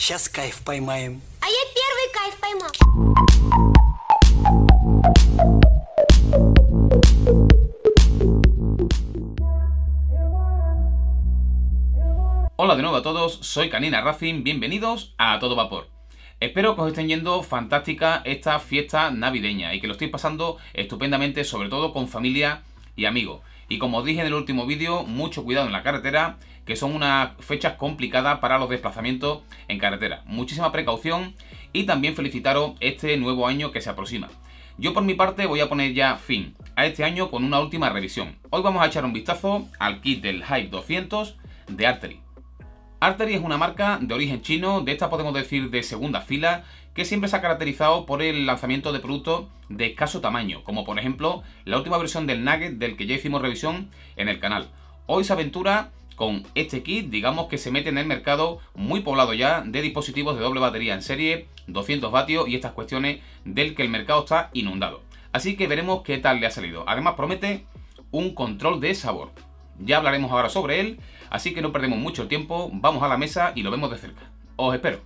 Сейчас кайф поймаем. А я первый кайф поймал. Hola de nuevo a todos, soy Canina Racing, bienvenidos a Todo Vapor. Espero que os estén yendo fantástica esta fiesta navideña y que lo estéis pasando estupendamente, sobre todo con familia y amigos. Y como os dije en el último vídeo, mucho cuidado en la carretera, que son unas fechas complicadas para los desplazamientos en carretera. Muchísima precaución y también felicitaros este nuevo año que se aproxima. Yo por mi parte voy a poner ya fin a este año con una última revisión. Hoy vamos a echar un vistazo al kit del Hype 200 de Artery. Artery es una marca de origen chino, de esta podemos decir de segunda fila, que siempre se ha caracterizado por el lanzamiento de productos de escaso tamaño, como por ejemplo la última versión del Nugget del que ya hicimos revisión en el canal. Hoy se aventura con este kit, digamos que se mete en el mercado muy poblado ya de dispositivos de doble batería en serie, 200 vatios y estas cuestiones del que el mercado está inundado. Así que veremos qué tal le ha salido. Además promete un control de sabor. Ya hablaremos ahora sobre él, así que no perdemos mucho tiempo, vamos a la mesa y lo vemos de cerca. Os espero.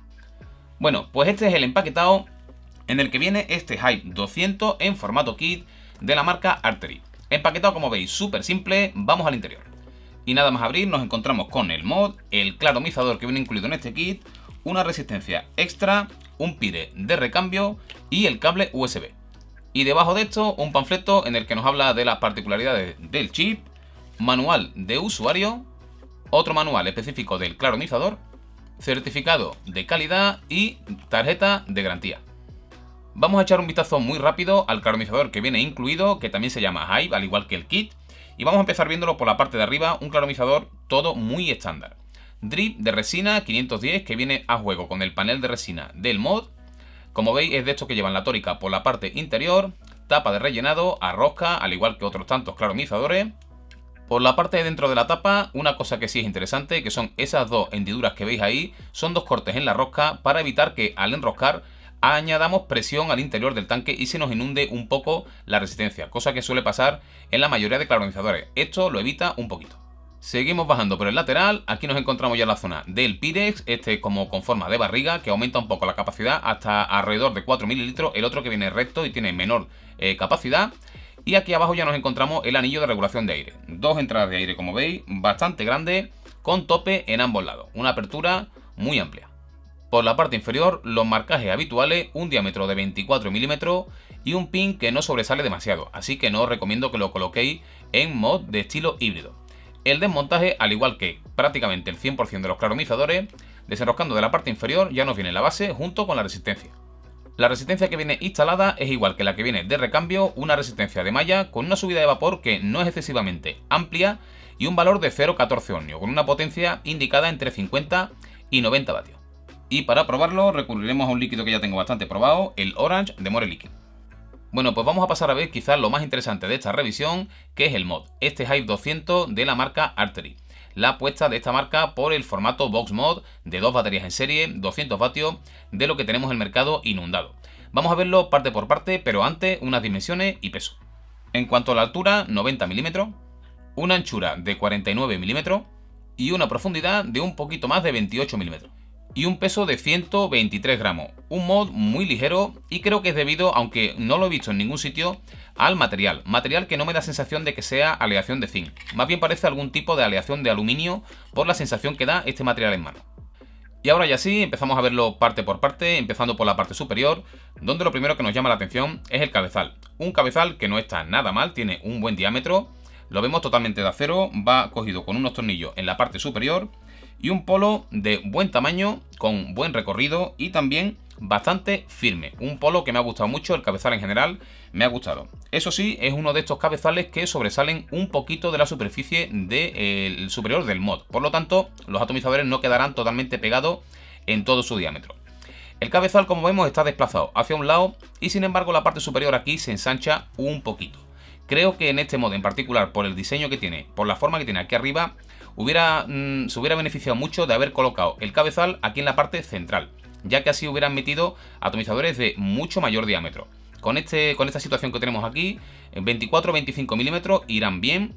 Bueno, pues este es el empaquetado en el que viene este Hype 200 en formato kit de la marca Artery. Empaquetado, como veis, súper simple, vamos al interior. Y nada más abrir nos encontramos con el mod, el claromizador que viene incluido en este kit, una resistencia extra, un pire de recambio y el cable USB. Y debajo de esto un panfleto en el que nos habla de las particularidades del chip, manual de usuario, otro manual específico del claromizador, certificado de calidad y tarjeta de garantía. Vamos a echar un vistazo muy rápido al claromizador que viene incluido, que también se llama Hype, al igual que el kit, y vamos a empezar viéndolo por la parte de arriba, un claromizador todo muy estándar. Drip de resina 510 que viene a juego con el panel de resina del mod. Como veis es de estos que llevan la tórica por la parte interior, tapa de rellenado a rosca, al igual que otros tantos claromizadores. Por la parte de dentro de la tapa, una cosa que sí es interesante, que son esas dos hendiduras que veis ahí, son dos cortes en la rosca para evitar que al enroscar añadamos presión al interior del tanque y se nos inunde un poco la resistencia, cosa que suele pasar en la mayoría de claromizadores. Esto lo evita un poquito. Seguimos bajando por el lateral, aquí nos encontramos ya en la zona del Pirex, este como con forma de barriga, que aumenta un poco la capacidad hasta alrededor de 4 mililitros, el otro que viene recto y tiene menor capacidad. Y aquí abajo ya nos encontramos el anillo de regulación de aire. Dos entradas de aire, como veis, bastante grandes, con tope en ambos lados. Una apertura muy amplia. Por la parte inferior, los marcajes habituales, un diámetro de 24 milímetros y un pin que no sobresale demasiado. Así que no os recomiendo que lo coloquéis en mod de estilo híbrido. El desmontaje, al igual que prácticamente el 100% de los claromizadores, desenroscando de la parte inferior ya nos viene la base junto con la resistencia. La resistencia que viene instalada es igual que la que viene de recambio, una resistencia de malla con una subida de vapor que no es excesivamente amplia y un valor de 0,14 ohmios, con una potencia indicada entre 50 y 90 vatios. Y para probarlo recurriremos a un líquido que ya tengo bastante probado, el Orange de More Liquid. Bueno, pues vamos a pasar a ver quizás lo más interesante de esta revisión, que es el mod, este Hype 200 de la marca Artery. La apuesta de esta marca por el formato Box Mod de dos baterías en serie, 200 vatios, de lo que tenemos el mercado inundado. Vamos a verlo parte por parte, pero antes unas dimensiones y peso. En cuanto a la altura, 90 milímetros, una anchura de 49 milímetros y una profundidad de un poquito más de 28 milímetros. Y un peso de 123 gramos. Un mod muy ligero y creo que es debido, aunque no lo he visto en ningún sitio, al material. Material que no me da sensación de que sea aleación de zinc. Más bien parece algún tipo de aleación de aluminio por la sensación que da este material en mano. Y ahora ya sí, empezamos a verlo parte por parte, empezando por la parte superior, donde lo primero que nos llama la atención es el cabezal. Un cabezal que no está nada mal, tiene un buen diámetro, lo vemos totalmente de acero, va cogido con unos tornillos en la parte superior y un polo de buen tamaño, con buen recorrido y también bastante firme. Un polo que me ha gustado mucho, el cabezal en general me ha gustado. Eso sí, es uno de estos cabezales que sobresalen un poquito de la superficie del superior del mod. Por lo tanto, los atomizadores no quedarán totalmente pegados en todo su diámetro. El cabezal, como vemos, está desplazado hacia un lado y sin embargo la parte superior aquí se ensancha un poquito. Creo que en este mod en particular, por el diseño que tiene, por la forma que tiene aquí arriba, se hubiera beneficiado mucho de haber colocado el cabezal aquí en la parte central, ya que así hubieran metido atomizadores de mucho mayor diámetro. Con esta situación que tenemos aquí, 24-25 milímetros irán bien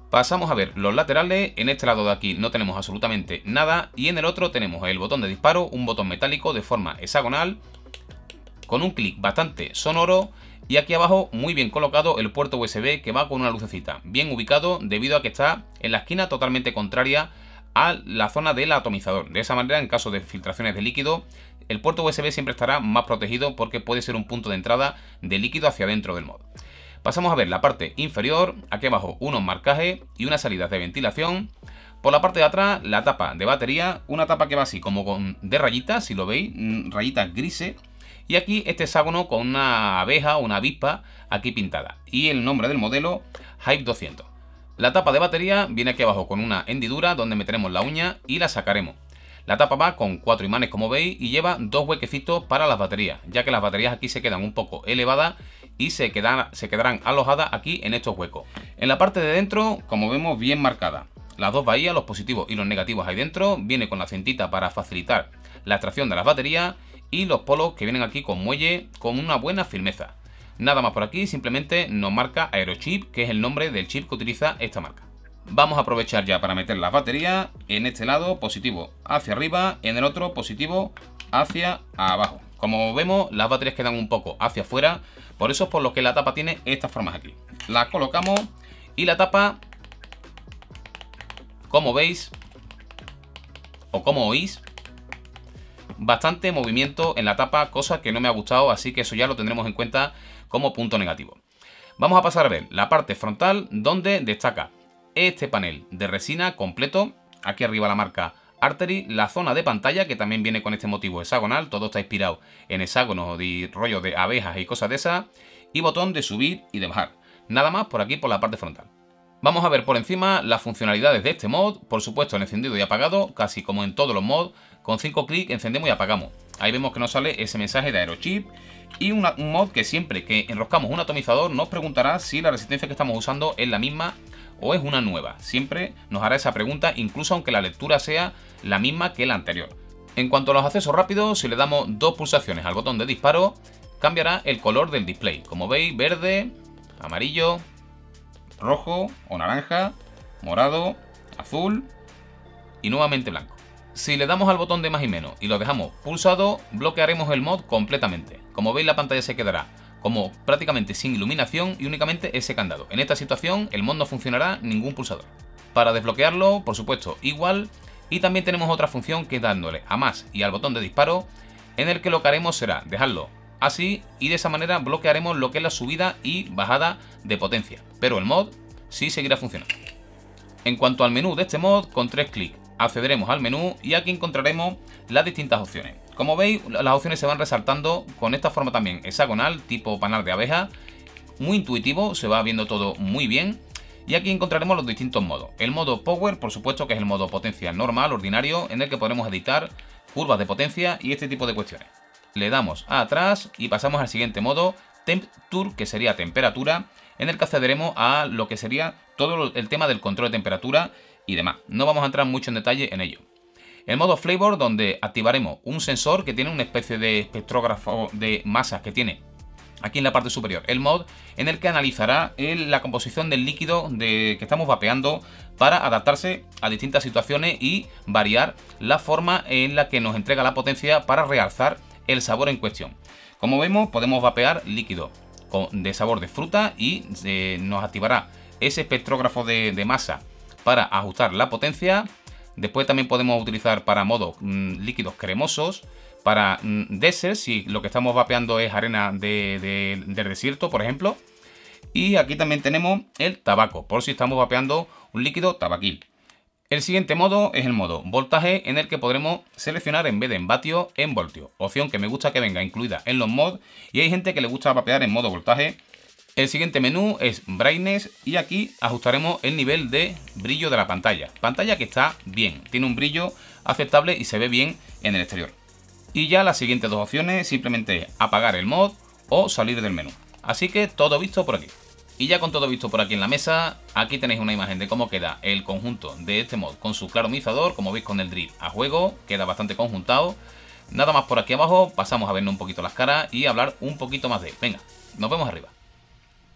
Pasamos a ver los laterales. En este lado de aquí no tenemos absolutamente nada y en el otro tenemos el botón de disparo, un botón metálico de forma hexagonal con un clic bastante sonoro y aquí abajo muy bien colocado el puerto USB que va con una lucecita, bien ubicado debido a que está en la esquina totalmente contraria a la zona del atomizador. De esa manera, en caso de filtraciones de líquido, el puerto USB siempre estará más protegido porque puede ser un punto de entrada de líquido hacia dentro del mod. Pasamos a ver la parte inferior, aquí abajo unos marcajes y unas salidas de ventilación. Por la parte de atrás la tapa de batería, una tapa que va así como de rayitas, si lo veis, rayitas grises. Y aquí este hexágono con una abeja o una avispa aquí pintada. Y el nombre del modelo, Hype 200. La tapa de batería viene aquí abajo con una hendidura donde meteremos la uña y la sacaremos. La tapa va con 4 imanes como veis y lleva 2 huequecitos para las baterías, ya que las baterías aquí se quedan un poco elevadas y se quedarán alojadas aquí en estos huecos. En la parte de dentro, como vemos, bien marcada. Las dos bahías, los positivos y los negativos ahí dentro, viene con la cintita para facilitar la extracción de las baterías y los polos que vienen aquí con muelle con una buena firmeza. Nada más por aquí, simplemente nos marca Aerochip, que es el nombre del chip que utiliza esta marca. Vamos a aprovechar ya para meter las baterías. En este lado positivo hacia arriba, en el otro positivo hacia abajo. Como vemos, las baterías quedan un poco hacia afuera, por eso es por lo que la tapa tiene estas formas aquí. La colocamos y la tapa, como veis o como oís, bastante movimiento en la tapa, cosa que no me ha gustado, así que eso ya lo tendremos en cuenta como punto negativo. Vamos a pasar a ver la parte frontal, donde destaca este panel de resina completo. Aquí arriba la marca Artery, la zona de pantalla que también viene con este motivo hexagonal, todo está inspirado en hexágonos y rollos de abejas y cosas de esas, y botón de subir y de bajar. Nada más por aquí por la parte frontal. Vamos a ver por encima las funcionalidades de este mod. Por supuesto, el encendido y apagado, casi como en todos los mods, con 5 clics encendemos y apagamos. Ahí vemos que nos sale ese mensaje de Aerochip. Y un mod que siempre que enroscamos un atomizador nos preguntará si la resistencia que estamos usando es la misma o es una nueva. Siempre nos hará esa pregunta, incluso aunque la lectura sea la misma que la anterior. En cuanto a los accesos rápidos, si le damos 2 pulsaciones al botón de disparo, cambiará el color del display. Como veis, verde, amarillo, rojo o naranja, morado, azul y nuevamente blanco. Si le damos al botón de más y menos y lo dejamos pulsado, bloquearemos el mod completamente. Como veis, la pantalla se quedará como prácticamente sin iluminación y únicamente ese candado. En esta situación el mod no funcionará ningún pulsador. Para desbloquearlo, por supuesto, igual. Y también tenemos otra función que dándole a más y al botón de disparo, en el que lo que haremos será dejarlo así y de esa manera bloquearemos lo que es la subida y bajada de potencia. Pero el mod sí seguirá funcionando. En cuanto al menú de este mod, con 3 clics accederemos al menú y aquí encontraremos las distintas opciones. Como veis, las opciones se van resaltando con esta forma también hexagonal, tipo panal de abeja. Muy intuitivo, se va viendo todo muy bien. Y aquí encontraremos los distintos modos. El modo Power, por supuesto, que es el modo potencia normal, ordinario, en el que podremos editar curvas de potencia y este tipo de cuestiones. Le damos a atrás y pasamos al siguiente modo, Temperature, que sería temperatura, en el que accederemos a lo que sería todo el tema del control de temperatura y demás. No vamos a entrar mucho en detalle en ello. El modo Flavor, donde activaremos un sensor que tiene una especie de espectrógrafo de masas que tiene aquí en la parte superior el mod, en el que analizará la composición del líquido que estamos vapeando para adaptarse a distintas situaciones y variar la forma en la que nos entrega la potencia para realzar el sabor en cuestión. Como vemos, podemos vapear líquido de sabor de fruta y nos activará ese espectrógrafo de masa para ajustar la potencia. Después también podemos utilizar para modos líquidos cremosos, para desert, si lo que estamos vapeando es arena del desierto, por ejemplo. Y aquí también tenemos el tabaco, por si estamos vapeando un líquido tabaquil. El siguiente modo es el modo voltaje, en el que podremos seleccionar en vez de en vatio, en voltio. Opción que me gusta que venga incluida en los mods y hay gente que le gusta vapear en modo voltaje. El siguiente menú es Brightness y aquí ajustaremos el nivel de brillo de la pantalla. Pantalla que está bien, tiene un brillo aceptable y se ve bien en el exterior. Y ya las siguientes dos opciones simplemente apagar el mod o salir del menú. Así que todo visto por aquí. Y ya con todo visto por aquí en la mesa, aquí tenéis una imagen de cómo queda el conjunto de este mod con su claromizador. Como veis, con el drill a juego, queda bastante conjuntado. Nada más por aquí abajo, pasamos a vernos un poquito las caras y hablar un poquito más de él. Venga, nos vemos arriba.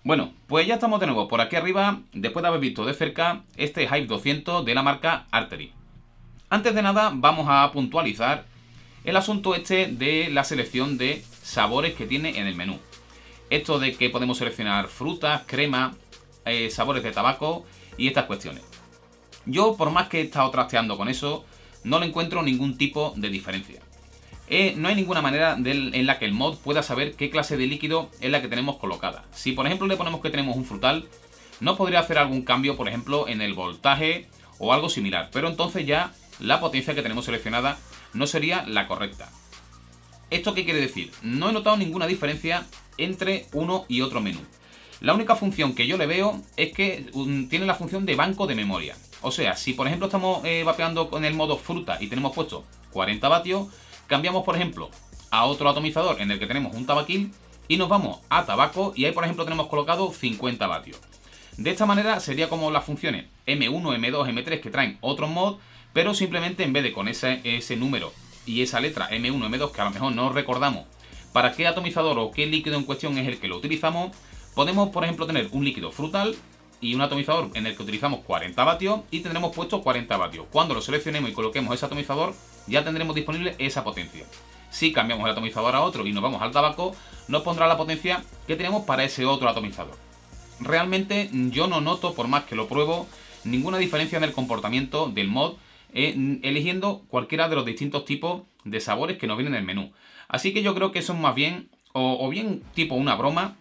Bueno, pues ya estamos de nuevo por aquí arriba, después de haber visto de cerca este Hive 200 de la marca Artery. Antes de nada, vamos a puntualizar el asunto este de la selección de sabores que tiene en el menú. Esto de que podemos seleccionar frutas, crema, sabores de tabaco y estas cuestiones. Yo, por más que he estado trasteando con eso, no le encuentro ningún tipo de diferencia. No hay ninguna manera en la que el mod pueda saber qué clase de líquido es la que tenemos colocada. Si por ejemplo le ponemos que tenemos un frutal, no podría hacer algún cambio, por ejemplo, en el voltaje o algo similar, pero entonces ya la potencia que tenemos seleccionada no sería la correcta. ¿Esto qué quiere decir? No he notado ninguna diferencia entre uno y otro menú. La única función que yo le veo es que tiene la función de banco de memoria. O sea, si por ejemplo estamos vapeando con el modo fruta y tenemos puesto 40 vatios, cambiamos por ejemplo a otro atomizador en el que tenemos un tabaquil y nos vamos a tabaco y ahí por ejemplo tenemos colocado 50 vatios. De esta manera sería como las funciones M1, M2, M3 que traen otros mods, pero simplemente en vez de con ese número y esa letra M1, M2 que a lo mejor no recordamos para qué atomizador o qué líquido en cuestión es el que lo utilizamos, podemos por ejemplo tener un líquido frutal y un atomizador en el que utilizamos 40 vatios y tendremos puesto 40 vatios. Cuando lo seleccionemos y coloquemos ese atomizador, ya tendremos disponible esa potencia. Si cambiamos el atomizador a otro y nos vamos al tabaco, nos pondrá la potencia que tenemos para ese otro atomizador. Realmente yo no noto, por más que lo pruebo, ninguna diferencia en el comportamiento del mod eligiendo cualquiera de los distintos tipos de sabores que nos vienen en el menú. Así que yo creo que eso es más bien, o bien tipo una broma,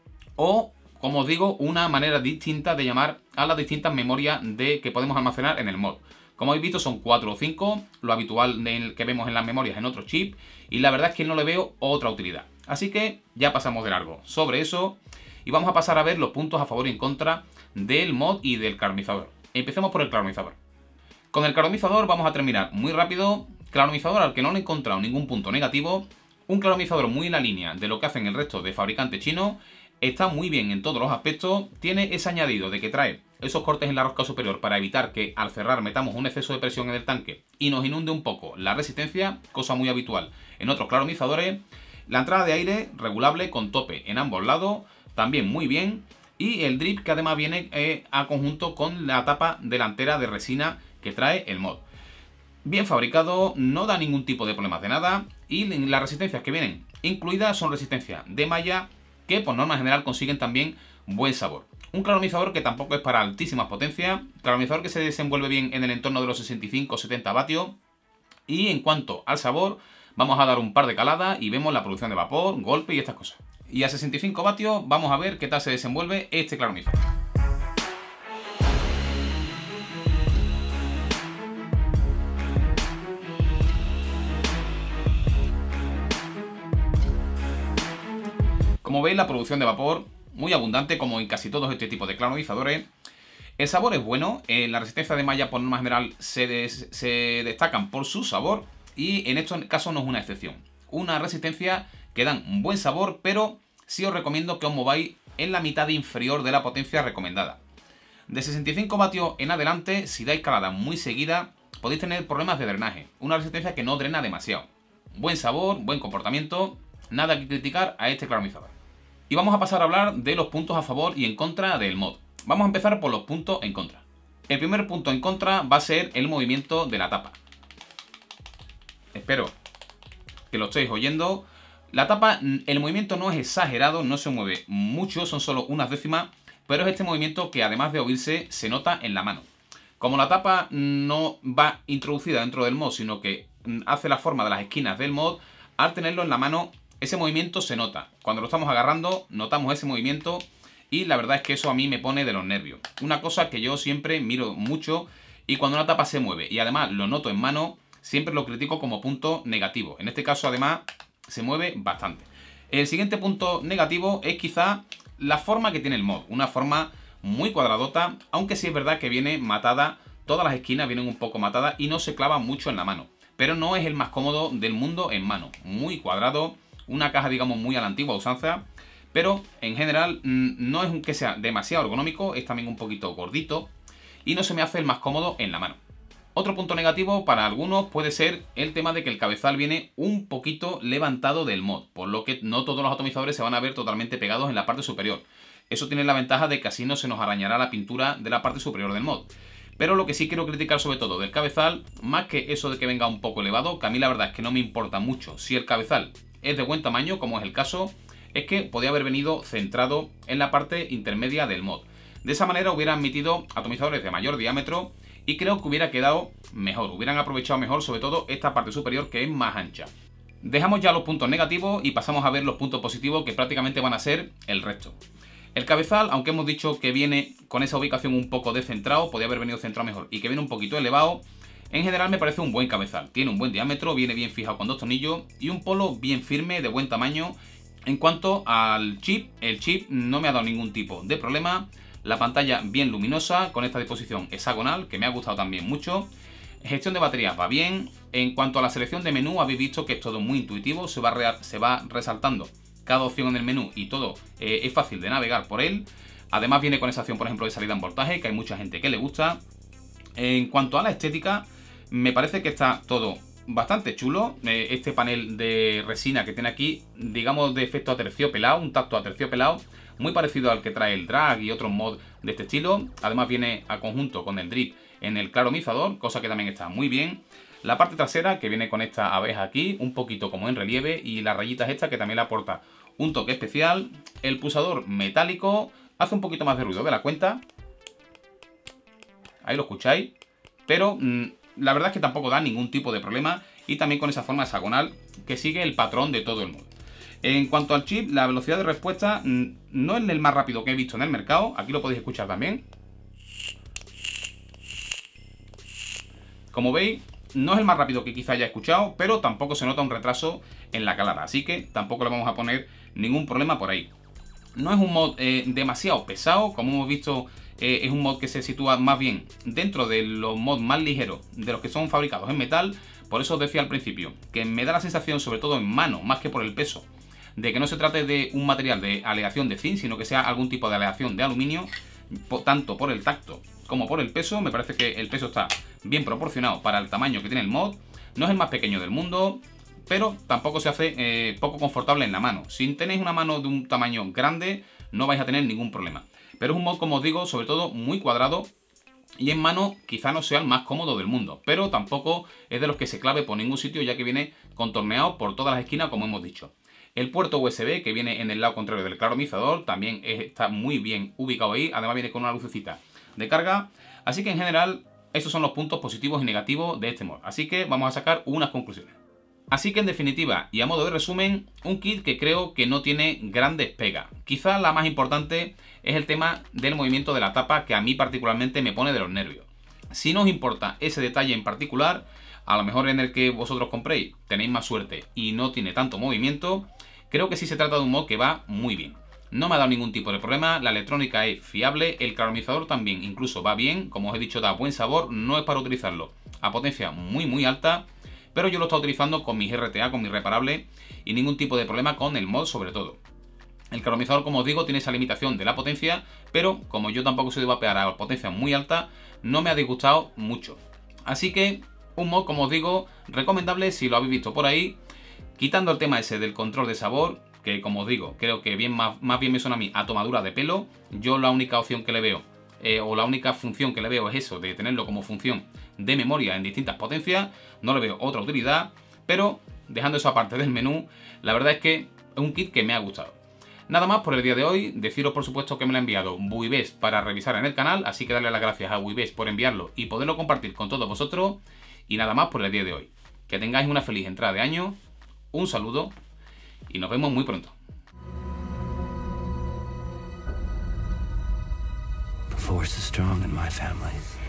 o como os digo, una manera distinta de llamar a las distintas memorias que podemos almacenar en el mod. Como habéis visto son 4 o 5, lo habitual que vemos en las memorias en otros chips, y la verdad es que no le veo otra utilidad. Así que ya pasamos de largo sobre eso, y vamos a pasar a ver los puntos a favor y en contra del mod y del carbonizador. Empecemos por el carbonizador. Con el carbonizador vamos a terminar muy rápido. Carbonizador al que no le he encontrado ningún punto negativo. Un carbonizador muy en la línea de lo que hacen el resto de fabricantes chinos. Está muy bien en todos los aspectos. Tiene ese añadido de que trae esos cortes en la rosca superior para evitar que al cerrar metamos un exceso de presión en el tanque y nos inunde un poco la resistencia, cosa muy habitual en otros carbonizadores. La entrada de aire regulable con tope en ambos lados, también muy bien. Y el drip que además viene a conjunto con la tapa delantera de resina que trae el mod. Bien fabricado, no da ningún tipo de problemas de nada y las resistencias que vienen incluidas son resistencias de malla que por norma general consiguen también buen sabor. Un carbonizador que tampoco es para altísimas potencias, carbonizador que se desenvuelve bien en el entorno de los 65-70 vatios y en cuanto al sabor vamos a dar un par de caladas y vemos la producción de vapor, golpe y estas cosas. Y a 65 vatios vamos a ver qué tal se desenvuelve este carbonizador. Como veis, la producción de vapor muy abundante, como en casi todos este tipo de carbonizadores. El sabor es bueno, la resistencia de malla por norma general se destacan por su sabor y en este caso no es una excepción. Una resistencia que dan un buen sabor, pero sí os recomiendo que os mováis en la mitad inferior de la potencia recomendada. De 65 vatios en adelante, si dais calada muy seguida, podéis tener problemas de drenaje. Una resistencia que no drena demasiado. Buen sabor, buen comportamiento, nada que criticar a este carbonizador. Y vamos a pasar a hablar de los puntos a favor y en contra del mod. Vamos a empezar por los puntos en contra. El primer punto en contra va a ser el movimiento de la tapa. Espero que lo estéis oyendo. La tapa, el movimiento no es exagerado, no se mueve mucho, son solo unas décimas, pero es este movimiento que además de oírse, se nota en la mano. Como la tapa no va introducida dentro del mod, sino que hace la forma de las esquinas del mod, al tenerlo en la mano, ese movimiento se nota. Cuando lo estamos agarrando, notamos ese movimiento y la verdad es que eso a mí me pone de los nervios. Una cosa que yo siempre miro mucho y cuando una tapa se mueve y además lo noto en mano, siempre lo critico como punto negativo. En este caso además se mueve bastante. El siguiente punto negativo es quizá la forma que tiene el mod. Una forma muy cuadradota, aunque sí es verdad que viene matada, todas las esquinas vienen un poco matadas y no se clava mucho en la mano. Pero no es el más cómodo del mundo en mano. Muy cuadrado. Una caja, digamos, muy a la antigua usanza, pero en general no es que sea demasiado ergonómico, es también un poquito gordito y no se me hace el más cómodo en la mano. Otro punto negativo para algunos puede ser el tema de que el cabezal viene un poquito levantado del mod, por lo que no todos los atomizadores se van a ver totalmente pegados en la parte superior. eso tiene la ventaja de que así no se nos arañará la pintura de la parte superior del mod. Pero lo que sí quiero criticar sobre todo del cabezal, más que eso de que venga un poco elevado, que a mí la verdad es que no me importa mucho si el cabezal es de buen tamaño, como es el caso, es que podía haber venido centrado en la parte intermedia del mod. De esa manera hubieran metido atomizadores de mayor diámetro y creo que hubiera quedado mejor, hubieran aprovechado mejor sobre todo esta parte superior que es más ancha. Dejamos ya los puntos negativos y pasamos a ver los puntos positivos, que prácticamente van a ser el resto. El cabezal, aunque hemos dicho que viene con esa ubicación un poco descentrado, podría haber venido centrado mejor y que viene un poquito elevado, en general me parece un buen cabezal. Tiene un buen diámetro, viene bien fijado con 2 tornillos y un polo bien firme, de buen tamaño. En cuanto al chip, el chip no me ha dado ningún tipo de problema. La pantalla bien luminosa, con esta disposición hexagonal, que me ha gustado también mucho. Gestión de baterías va bien. En cuanto a la selección de menú, habéis visto que es todo muy intuitivo, se va resaltando cada opción en el menú y todo es fácil de navegar por él. Además viene con esa opción, por ejemplo, de salida en voltaje, que hay mucha gente que le gusta. En cuanto a la estética, me parece que está todo bastante chulo. Este panel de resina que tiene aquí, digamos de efecto aterciopelado, un tacto aterciopelado, muy parecido al que trae el drag y otros mods de este estilo. Además viene a conjunto con el drip en el claromizador, cosa que también está muy bien. La parte trasera, que viene con esta abeja aquí, un poquito como en relieve, y las rayitas estas que también le aporta un toque especial. El pulsador metálico hace un poquito más de ruido de la cuenta. Ahí lo escucháis. Pero la verdad es que tampoco da ningún tipo de problema, y también con esa forma hexagonal que sigue el patrón de todo el mod. En cuanto al chip, la velocidad de respuesta no es el más rápido que he visto en el mercado. Aquí lo podéis escuchar también. Como veis, no es el más rápido que quizá haya escuchado, pero tampoco se nota un retraso en la calada, así que tampoco le vamos a poner ningún problema por ahí. No es un mod demasiado pesado, como hemos visto, es un mod que se sitúa más bien dentro de los mods más ligeros de los que son fabricados en metal. Por eso os decía al principio que me da la sensación, sobre todo en mano, más que por el peso, de que no se trate de un material de aleación de zinc, sino que sea algún tipo de aleación de aluminio, tanto por el tacto como por el peso. Me parece que el peso está bien proporcionado para el tamaño que tiene el mod. No es el más pequeño del mundo, pero tampoco se hace poco confortable en la mano. Si tenéis una mano de un tamaño grande, no vais a tener ningún problema. Pero es un mod, como os digo, sobre todo muy cuadrado, y en mano quizá no sea el más cómodo del mundo, pero tampoco es de los que se clave por ningún sitio, ya que viene contorneado por todas las esquinas, como hemos dicho. El puerto USB, que viene en el lado contrario del claromizador, también está muy bien ubicado ahí. Además viene con una lucecita de carga. Así que en general, esos son los puntos positivos y negativos de este mod. Así que vamos a sacar unas conclusiones. Así que en definitiva, y a modo de resumen, un kit que creo que no tiene grandes pegas. Quizá la más importante es el tema del movimiento de la tapa, que a mí particularmente me pone de los nervios. Si no os importa ese detalle en particular, a lo mejor en el que vosotros compréis tenéis más suerte y no tiene tanto movimiento, creo que sí se trata de un mod que va muy bien. No me ha dado ningún tipo de problema, la electrónica es fiable, el claromizador también incluso va bien, como os he dicho, da buen sabor, no es para utilizarlo a potencia muy alta, pero yo lo estoy utilizando con mis RTA, con mi reparable, y ningún tipo de problema con el mod sobre todo. El claromizador, como os digo, tiene esa limitación de la potencia, pero como yo tampoco soy de vapear a potencia muy alta, no me ha disgustado mucho. Así que un mod, como os digo, recomendable si lo habéis visto por ahí, quitando el tema ese del control de sabor, que como os digo, creo que más bien me suena a mí a tomadura de pelo. Yo la única opción que le veo, o la única función que le veo es eso, de tenerlo como función de memoria en distintas potencias. No le veo otra utilidad, pero dejando eso aparte del menú, la verdad es que es un kit que me ha gustado. Nada más por el día de hoy. Deciros por supuesto que me lo ha enviado Buibes para revisar en el canal, así que darle las gracias a Buibes por enviarlo y poderlo compartir con todos vosotros. Y nada más por el día de hoy. Que tengáis una feliz entrada de año, un saludo y nos vemos muy pronto. The force is strong in my family.